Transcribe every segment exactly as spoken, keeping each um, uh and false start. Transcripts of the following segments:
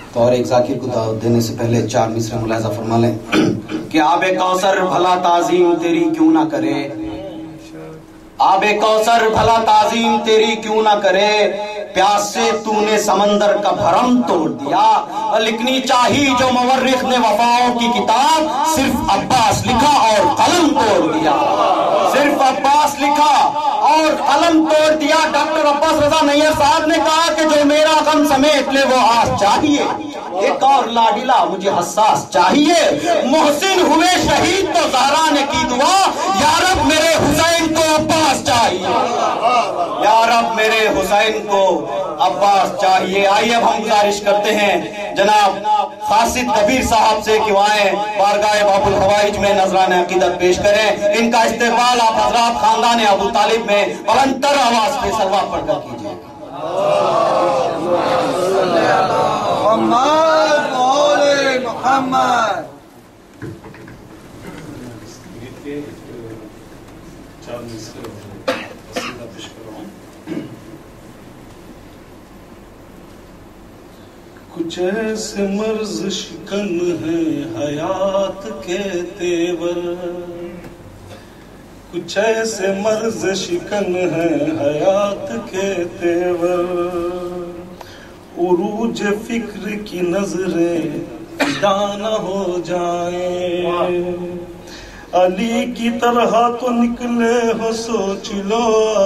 تو اور ایک ذاکر کو دعوت دینے سے پہلے چار مصرے ملاحظہ فرما لیں کہ آب کوثر بھلا تعظیم تیری کیوں نہ کرے، آب کوثر بھلا تعظیم تیری کیوں نہ کرے، پیاس سے تو نے سمندر کا بھرم توڑ دیا، لکھنی چاہی جو مورخ نے وفاؤں کی کتاب، صرف عباس لکھا اور قلم توڑ دیا، صرف عباس لکھا اور قلم توڑ دیا۔ ڈاکٹر عباس رضا نیر صاحب نے کہا کہ جو میرا غم سمیٹ لے وہ آس چاہیے، ایک اور لاڈلا مجھے حساس چاہیے، محسن ہوئے شہید تو زہرا نے کی دعا، یا رب میرے حسین کو عباس چاہیے، یا رب میرے حسین کو عباس چاہیے۔ آئیے اب ہم گزارش کرتے ہیں جناب خاسد کبیر صاحب سے کہ وہ آئیں بارگاہ باب الحوائج میں نذران عقیدت پیش کریں۔ ان کا استقبال آپ حضرات خاندان ابو طالب میں بلندتر آواز کے صلوات پڑھ کر کیجیے۔ محمد وآل محمد۔ کچھ ایسے مرز شکن ہیں حیات کے تیور، کچھ ایسے مرز شکن ہیں حیات کے تیور، عروج فکر کی نظریں دانا ہو جائیں، علی کی طرح تو نکلے ہو سوچ لو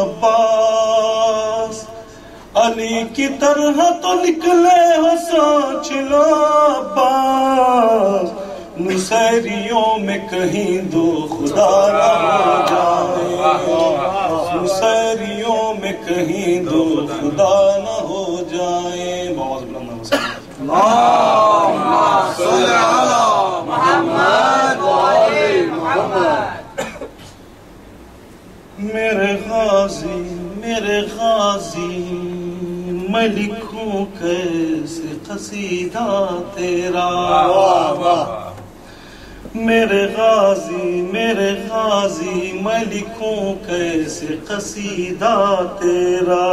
عباس، علی کی طرح تو نکلے ہو سوچ لو عباس، نصیریوں میں کہیں دو خدا نہ ہو جائیں، نصیریوں میں کہیں دو خدا نہ ہو جائیں۔ اللہم صل علی محمد وآل محمد۔ میرے غازی میرے غازی میں لکھوں کیسے قصیدہ تیرا، میرے غازی میرے غازی میں لکھوں کیسے قصیدہ تیرا،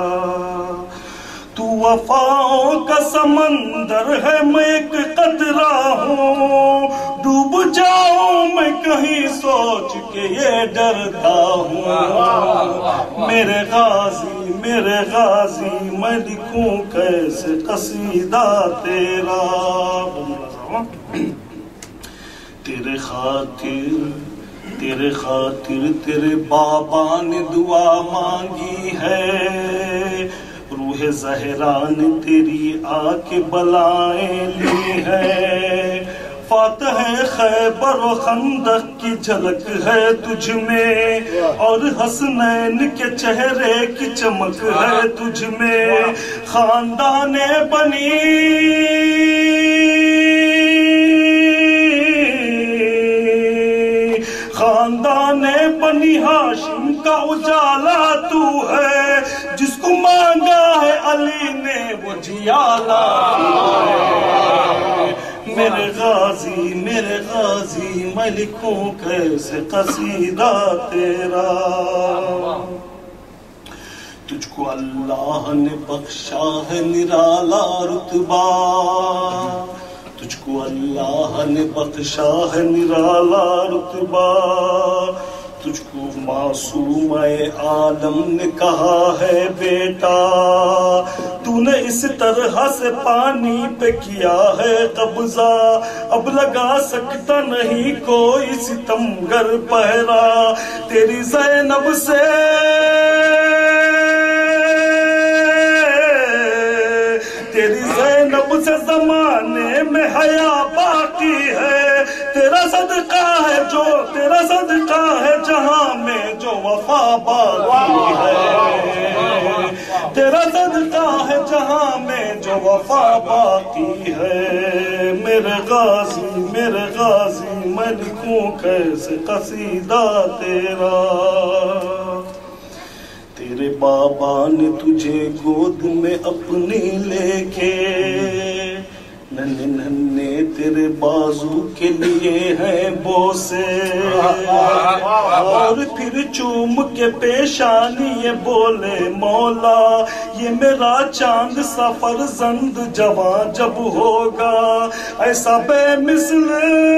تو وفاؤں کا سمندر ہے میں ایک قطرہ ہوں، ڈوب جاؤں میں کہیں سوچ کے یہ ڈرتا ہوں، میرے غازی میرے غازی میں لکھوں کیسے قصیدہ تیرا، تیرے خاطر تیرے خاطر تیرے بابا نے دعا مانگی ہے، روح زہرا نے تیری آ کے بلائیں لی ہے، فاتح خیبر و خندق کی جھلک ہے تجھ میں، اور حسنین کے چہرے کی چمک ہے تجھ میں، خاندان بنی خاندان بنی ہاشم کا اجالا تو ہے، جس کو مانگا ہے علی نے وہ جیالا تو ہے، میرے غازی میرے غازی میں لکھوں کیسے قصیدہ تیرا، تجھ کو اللہ نے بخشا ہے نرالا رتبہ، تجھ کو اللہ نے بخشا ہے نرالا رتبہ، تجھ کو معصوم عالم نے کہا ہے بیٹا، تو نے اس طرح سے پانی پہ کیا ہے قبضہ، اب لگا سکتا نہیں کوئی ستمگر پہرا، تیری زینب سے تیری زینب سے زمانے میں حیا باقی ہے، تیرا صدقہ ہے جو تیرا صدقہ ہے جہاں میں جو وفا باقی ہے، تیرا صدقہ ہے جہاں میں جو وفا باقی ہے، میرے غازی میرے غازی میں لکھوں کیسے قصیدہ تیرا، تیرے بابا نے تجھے گود میں اپنی لے کے ننھے ننھے تیرے بازو کے لیے ہیں بوسے، اور پھر چوم کے پیشانی یہ بولے مولا یہ میرا چاند سا فرزند جوان جب ہوگا، ایسا بے مثل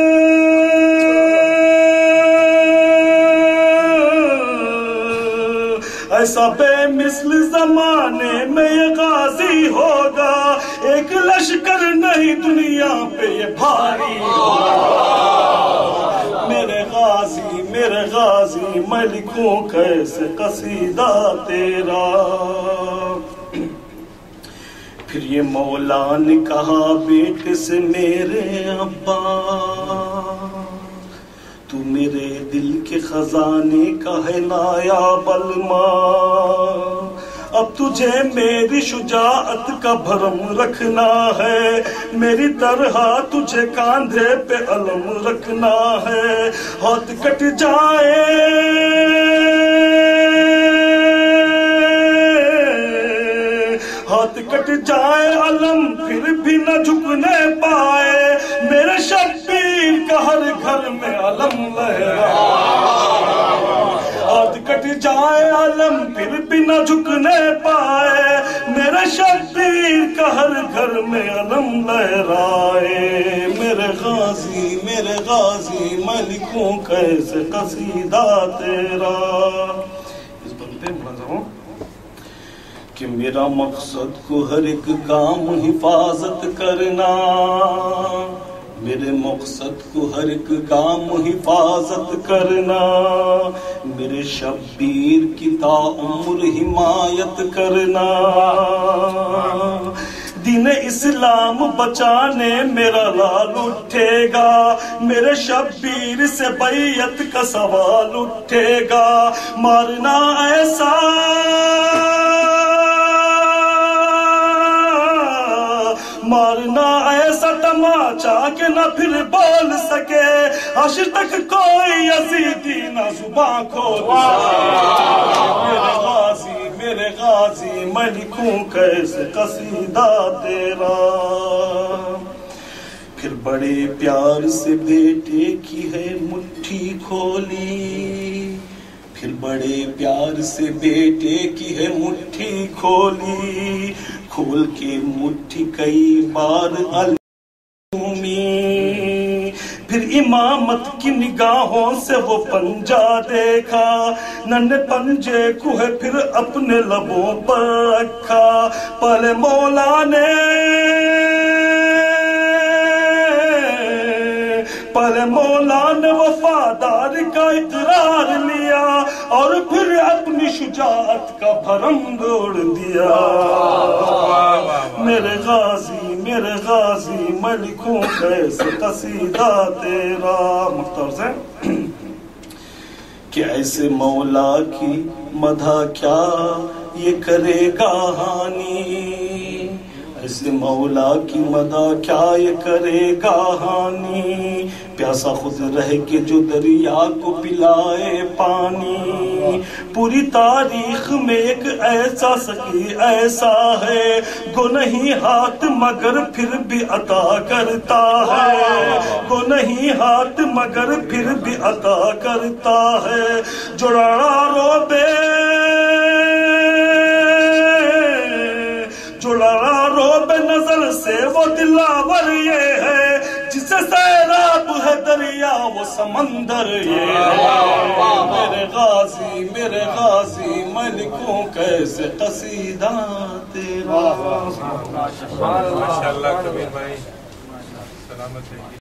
ایسا بے مثل زمانے میں یہ غازی ہوگا، ایک لشکر نہیں دنیا پہ یہ بھاری ہوگا۔ میرے غازی میرے غازی میں لکھوں کیسے قصیدہ تیرا۔ پھر یہ مولا نے کہا بیٹے سے میرے ابا، تو میرے دل کے خزانے کا ہے نایاب الماں، اب تجھے میری شجاعت کا بھرم رکھنا ہے، میری طرح تجھے کاندھے پہ علم رکھنا ہے، ہاتھ کٹ جائے ہاتھ کٹ جائے علم پھر بھی نہ جھکنے پائے، میرے شبیر کا ہر گھر میں علم لہرائے، ہاتھ کٹ جائے علم پھر بھی نہ جھکنے پائے، میرے شبیر کا ہر گھر میں علم لہرائے۔ میرے غازی میرے غازی میں لکھوں کیسے قصیدہ تیرا۔ اس بند پہ ملاحظہ ہوں کہ میرا مقصد کو ہر ایک کام حفاظت کرنا، میرے مقصد کو ہر ایک کام حفاظت کرنا، میرے شبیر کی تا عمر حمایت کرنا، دین اسلام بچانے میرا لال اٹھے گا، میرے شبیر سے بیعت کا سوال اٹھے گا، مارنا ایسا مارنا ایسا تماچا کہ نہ پھر بول سکے، حشر تک کوئی یزیدی نہ زباں کھول سکے۔ میرے غازی میرے غازی میں لکھوں کیسے قصیدہ تیرا۔ پھر بڑے پیار سے بیٹے کی ہے مٹھی کھولی، پھر بڑے پیار سے بیٹے کی ہے مٹھی کھولی، کھول کے مٹھی کئی بار علومی، پھر امامت کی نگاہوں سے وہ پنجہ دیکھا، ننھے پنجے کو ہے پھر اپنے لبوں پر رکھا، پہلے مولا نے پہلے مولا نے وفادار کا اقرار لیا، اور پھر اپنی شجاعت کا بھرم دوڑ دیا۔ میرے غازی میرے غازی میں لکھوں کیسے قصیدہ تیرا۔ مختار سے کہ ایسے مولا کی مدح کیا یہ کرے گا ہانی، ایسے مولا کی مدح کیا یہ کرے گا ہانی، پیاسا خود رہ کے جو دریا کو پلائے پانی، پوری تاریخ میں ایک ایسا سخی ایسا ہے، گو نہیں ہاتھ مگر پھر بھی عطا کرتا ہے، گو نہیں ہاتھ مگر پھر بھی عطا کرتا ہے، جو لڑا رو بے جو لڑا رو بے نظر سے وہ دلاور یہ ہے، جسے سیراب ہے دریا وہ سمندر یہ ہے۔ میرے غازی میرے غازی میں لکھوں کیسے قصیدہ تیرا۔ ماشاءاللہ کبیر بھائی سلامت ہے۔